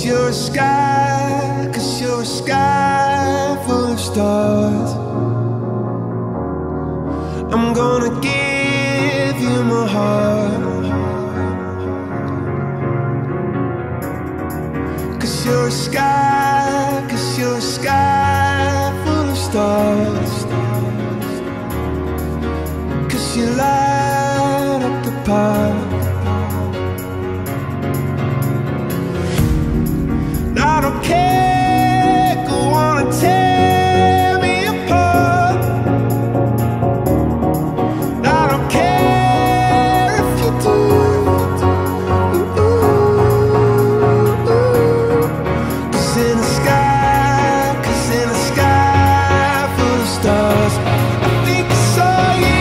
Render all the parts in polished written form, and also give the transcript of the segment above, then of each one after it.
you're a sky, 'cause you're a sky full of stars. I'm gonna give you my heart, 'cause you're a sky, 'cause you're a sky full of stars. 'Cause you light up the park. I don't care, go on and tear me apart. I don't care if you do. Cause in the sky full of stars, I think I saw you.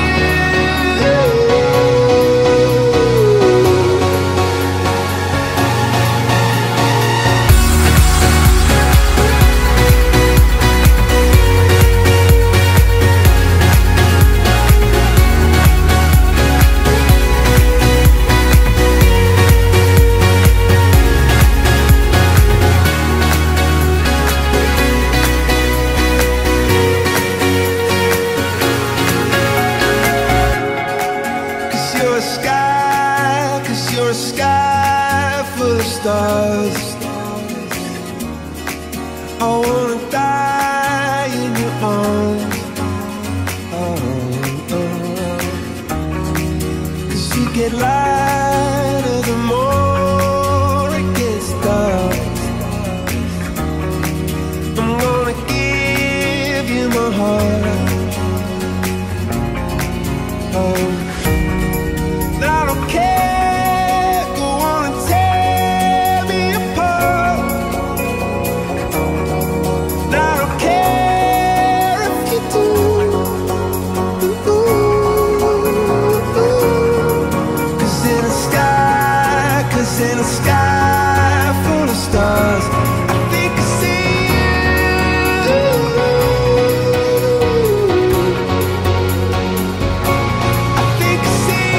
You're a sky full of stars. I wanna die in your arms. Cause you get lighter the more it gets dark. I'm gonna give you my heart. I don't care. In a sky full of stars, I think I see you. I think I see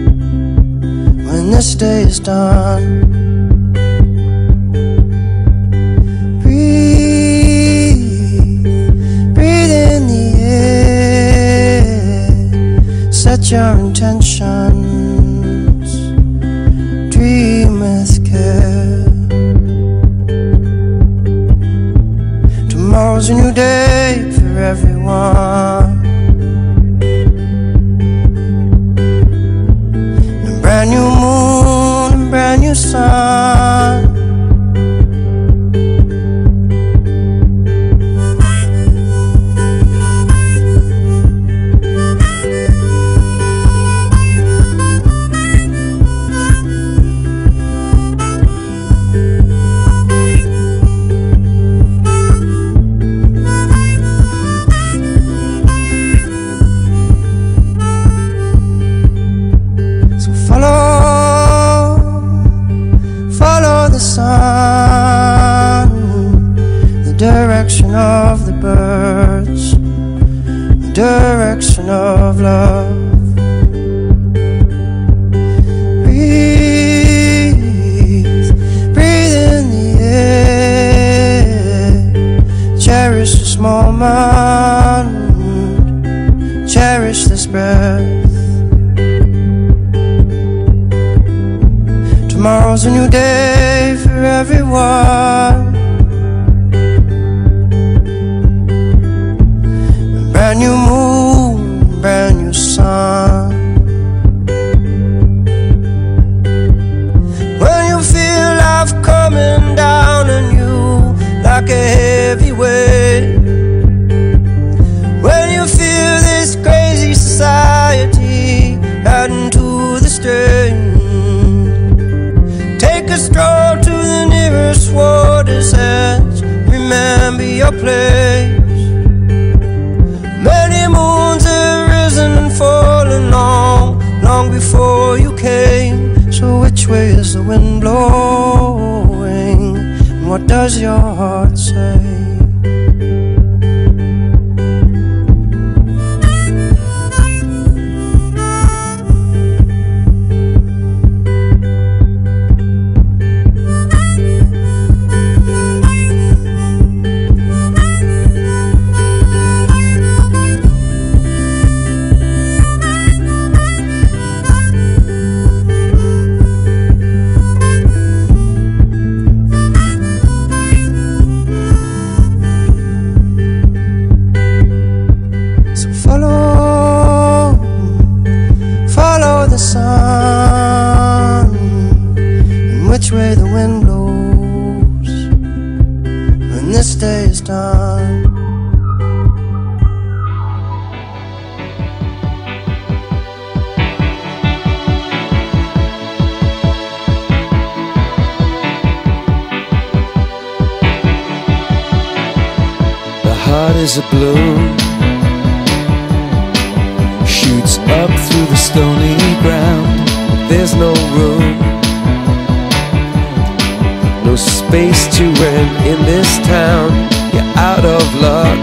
this day is done. your intentions, dream with care. Tomorrow's a new day for everyone, a brand new moon, a brand new sun. Follow the sun, the direction of the birds, the direction of love. Breathe, breathe in the air. Cherish this moment, cherish this breath. Tomorrow's a new day for everyone, a brand new moon, brand new sun. When you feel life coming down on you like a heavy weight, when you feel this crazy society adding to the strain, take a stroll to the nearest water's edge. Remember your place. Many moons have risen and fallen long, long before you came. So which way is the wind blowing, and what does your heart say? Follow the sun, and which way the wind blows when this day is done. The heart is a balloon, shoots up through the stony ground. There's no room, no space to rent in this town. You're out of luck,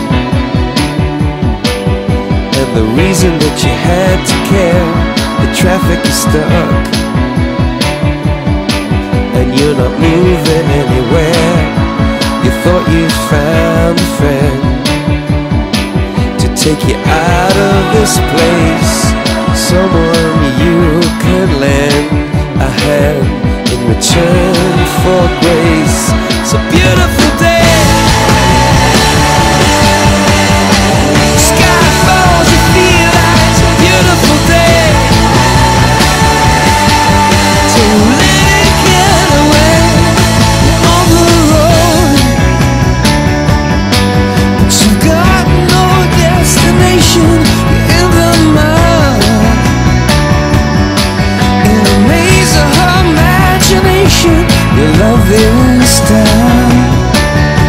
and the reason that you had to care, the traffic is stuck, and you're not moving anywhere. You thought you'd found a friend to take you out of this place, someone you can lend a hand in return for grace. It's a beautiful day, sky falls, you feel like it's a beautiful day to let it get away on the road, but you got no destination. You're in the mud, in a maze of imagination. Your love is down.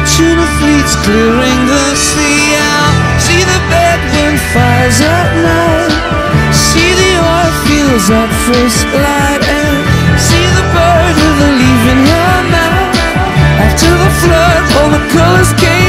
tuna fleets clearing the sea out. See the bedroom fires at night. See the oil fields at first light. And see the bird with a leaf in her mouth. After the flood, all the colors came